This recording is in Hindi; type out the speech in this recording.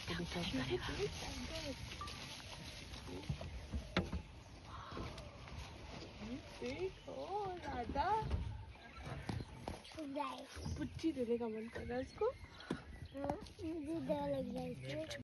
आपको दिखाया देखो राधा पुच्ची देने का मन कर रहा है उसको। मुझे डर लग रहा है।